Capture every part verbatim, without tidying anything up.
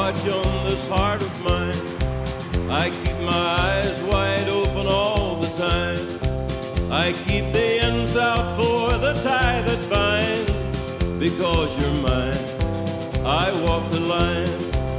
watch on this heart of mine. I keep my eyes wide open all the time. I keep the ends out for the tie that binds. Because you're mine, I walk the line.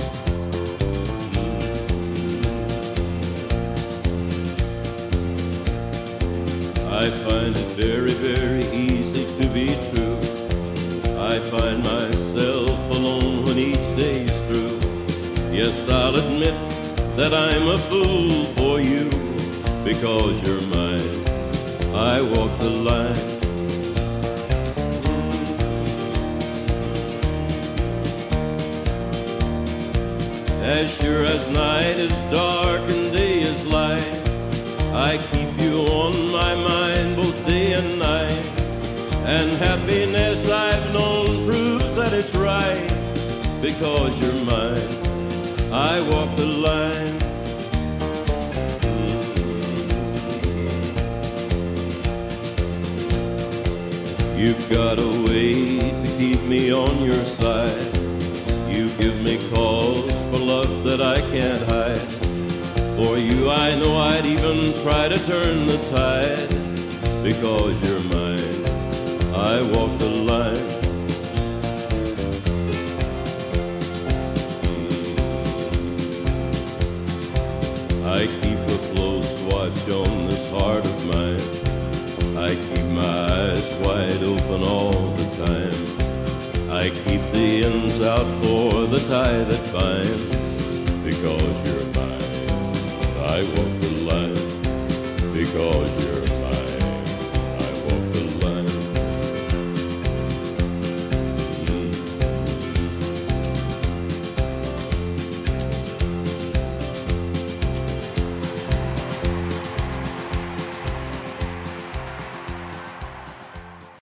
I find it very, very easy to be true. I find myself alone when each day's through. Yes, I'll admit that I'm a fool for you. Because you're mine, I walk the line. As sure as night is dark and day is light, I keep you on my mind both day and night. And happiness I've known proves that it's right. Because you're mine, I walk the line. You've got a way to keep me on your side. You give me cause for love that I can't hide. For you I know I'd even try to turn the tide. Because you're mine, I walk the line. I keep a close watch on this heart of mine. I keep my eyes wide open all the time. I keep the ends out for the tie that binds. Because you're mine, I walk the line. Because you're